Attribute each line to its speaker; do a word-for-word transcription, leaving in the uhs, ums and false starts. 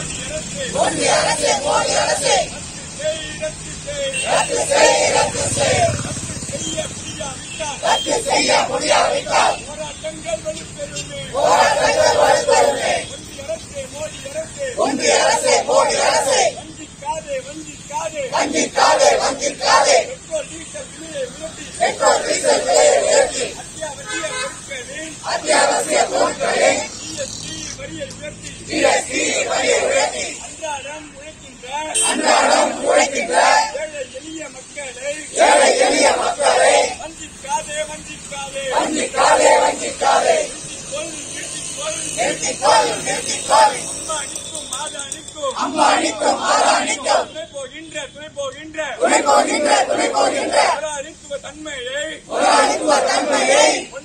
Speaker 1: ஒன்றிய அரசு மோடி அரசு ரத்து செய் ரத்து செய் ரத்து செய்ய முடியாவிட்டால் போராட்டங்கள் வலுப்பெறுமே போராட்டங்கள் வலுப்பெறுமே ஒன்றிய அரசு மோடி அரசு வஞ்சிக்காதே வஞ்சிக்காதே வஞ்சிக்காதே வஞ்சிக்காதே பெட்ரோல் டீசல் விலையை உயர்த்தி அத்தியாவசிய பொருட்களின் ஜிஎஸ்டி வரியை உயர்த்தி அன்றாடம் உழைக்கின்ற ஏழை எளிய மக்களை வஞ்சிக்காதே வஞ்சிக்காதே வஞ்சிக்காதே வஞ்சிக்காதே நிறுத்திக்கொள் நிறுத்திக்கொள் அம்மா அணிக்கும் மாதா அணிக்கும் துணை போகின்ற துணை போகின்ற துணை போகின்ற துணை போகின்ற ஒரு அணித்துவ தன்மையை ஒரு அணித்துவ தன்மையை